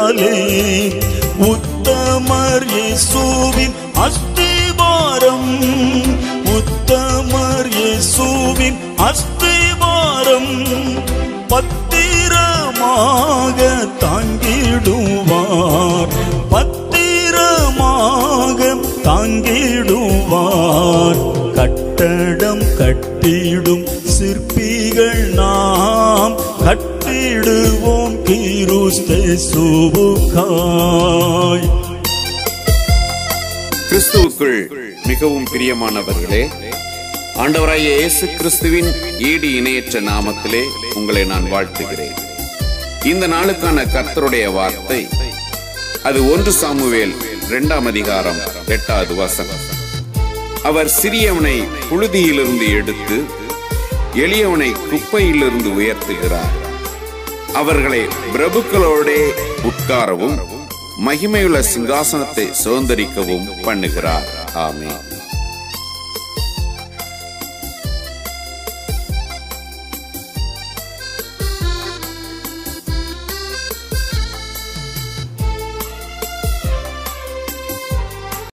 கற்களாலே உத்தமர் இயேசுவின் அஸ்திவாரம், உத்தமர் இயேசுவின் அஸ்திவாரம் பத்திரமாக தாங்கிடுவார், பத்திரமாக தாங்கிடுவார். கட்டடம் கட்டிடும் சிற்பிகள் நாம், கட்டிடுவோம் கிறிஸ்துவுக்காய். கிறிஸ்துவுக்குள் மிகவும் பிரியமானவர்களே, ஆண்டவராகிய இயேசு கிறிஸ்துவின் ஈடு இணையற்ற நாமத்திலே உங்களை நான் வாழ்த்துகிறேன். இந்த நாளுக்கான கர்த்தருடைய வார்த்தை அது 1 சாமுவேல் 2ஆம் அதிகாரம் 8வது வசனம். அவர் சிறியவனை புழுதியிலிருந்து எடுத்து எளியவனை குப்பையிலிருந்து உயர்த்துகிறார். அவர்களை பிரபுக்களோடே உட்காரவும் மகிமையுள்ள சிங்காசனத்தை சுதந்தரிக்கவும் பண்ணுகிறார். ஆமென்.